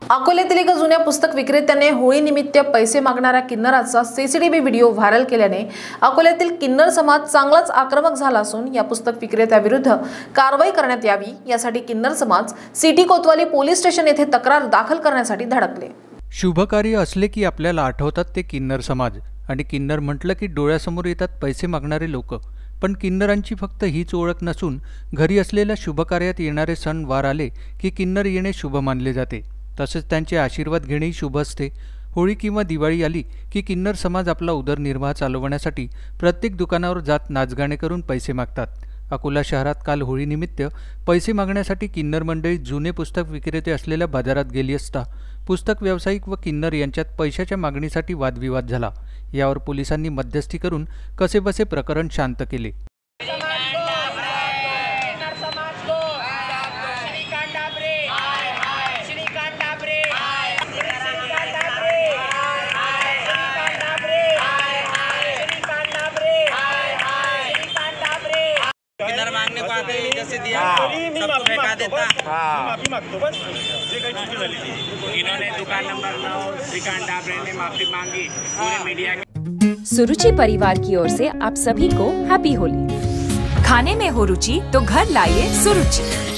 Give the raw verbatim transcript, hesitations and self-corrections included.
अकोल्यातील एका जुन्या पुस्तक विक्रेत्याने होळीनिमित्त पैसे मागणाऱ्या किन्नराचा सीसीटीव्ही व्हिडिओ व्हायरल केल्याने अकोल्यातील किन्नर समाज चांगलाच आक्रमक झाला असून या पुस्तक विक्रेत्याविरुद्ध कारवाई करण्यात यावी यासाठी किन्नर समाज सिटी कोतवाली पोलीस स्टेशन येथे तक्रार दाखल करण्यासाठी धडकले। शुभकार्य असले की आपल्याला आठवतात ते किन्नर समाज आणि किन्नर म्हटलं की डोळ्यासमोर येतात पैसे मागणारे लोक। पण किन्नरांची फक्त हीच ओळख नसून घरी असलेल्या शुभकार्यात येणारे सण वार आले की किन्नर येणे शुभ मानले जाते, तसेच त्यांचे आशीर्वाद घेणेही शुभ असते। होळी किंवा दिवाळी आली की किन्नर समाज आपला उदरनिर्वाह चालवण्यासाठी प्रत्येक दुकानावर जात नाचगाणे करून पैसे मागतात। अकोला शहरात काल होळीनिमित्त पैसे मागण्यासाठी किन्नर मंडळी जुने पुस्तक विक्रेते असलेल्या बाजारात गेली असता पुस्तक व्यावसायिक व किन्नर यांच्यात पैशाच्या मागणीसाठी वादविवाद झाला। यावर पोलिसांनी मध्यस्थी करून कसेबसे प्रकरण शांत केले। किन्नर मांगने को आते हैं जैसे दिया सबको फेंका देता। माफी मांगतो बस जे काही चुकी झाली थी। इन्होंने दुकान नंबर नौ श्रीकांत डाबरे ने माफी मांगी पूरे मीडिया के। सुरुचि परिवार की ओर से आप सभी को हैप्पी होली। खाने में हो रुचि तो घर लाइए सुरुचि।